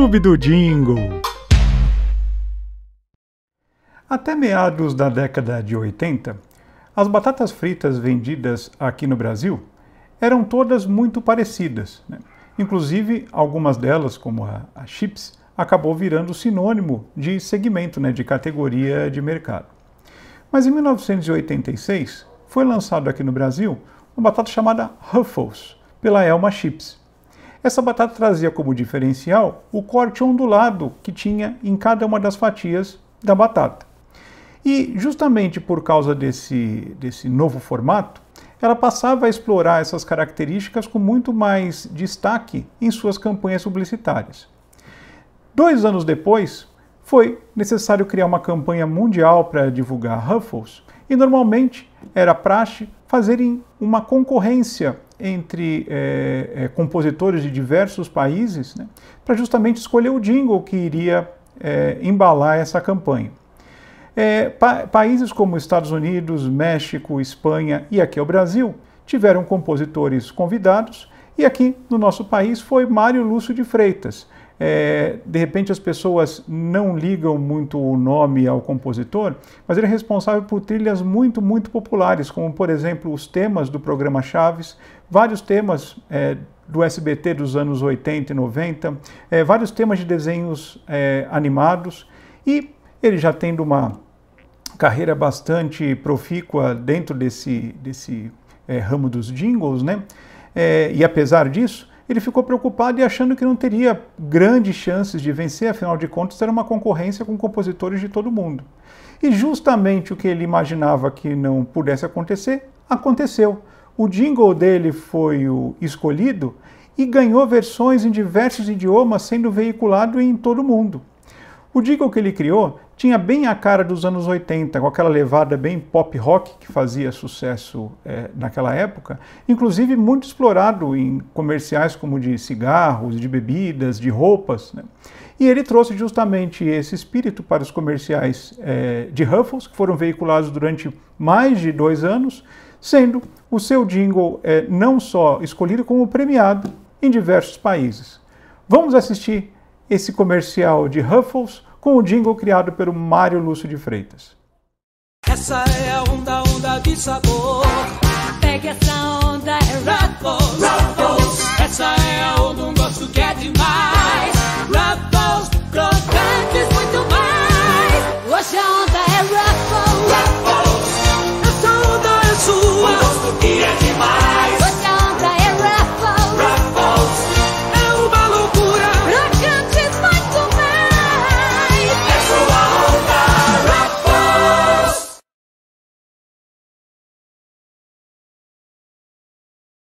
Clube do Jingle. Até meados da década de 80, as batatas fritas vendidas aqui no Brasil eram todas muito parecidas, né? Inclusive, algumas delas, como a chips, acabou virando sinônimo de segmento, né, de categoria de mercado. Mas em 1986, foi lançado aqui no Brasil uma batata chamada Ruffles, pela Elma Chips. Essa batata trazia como diferencial o corte ondulado que tinha em cada uma das fatias da batata. E justamente por causa desse novo formato, ela passava a explorar essas características com muito mais destaque em suas campanhas publicitárias. 2 anos depois, foi necessário criar uma campanha mundial para divulgar Ruffles, e normalmente era praxe fazerem uma concorrência entre compositores de diversos países, né, para justamente escolher o jingle que iria embalar essa campanha. Países como Estados Unidos, México, Espanha e aqui o Brasil tiveram compositores convidados, e aqui no nosso país foi Mário Lúcio de Freitas. De repente as pessoas não ligam muito o nome ao compositor, mas ele é responsável por trilhas muito populares, como por exemplo os temas do programa Chaves, vários temas do SBT dos anos 80 e 90, vários temas de desenhos animados, e ele já tendo uma carreira bastante profícua dentro desse ramo dos jingles, né? E apesar disso, ele ficou preocupado e achando que não teria grandes chances de vencer, afinal de contas era uma concorrência com compositores de todo mundo. E justamente o que ele imaginava que não pudesse acontecer, aconteceu. O jingle dele foi o escolhido e ganhou versões em diversos idiomas, sendo veiculado em todo o mundo. O jingle que ele criou tinha bem a cara dos anos 80, com aquela levada bem pop rock que fazia sucesso naquela época, inclusive muito explorado em comerciais como de cigarros, de bebidas, de roupas, né? E ele trouxe justamente esse espírito para os comerciais de Ruffles, que foram veiculados durante mais de 2 anos, sendo o seu jingle não só escolhido, como premiado em diversos países. Vamos assistir esse comercial de Ruffles com o jingle criado pelo Mário Lúcio de Freitas. Essa é a onda de sabor. Pegue essa onda.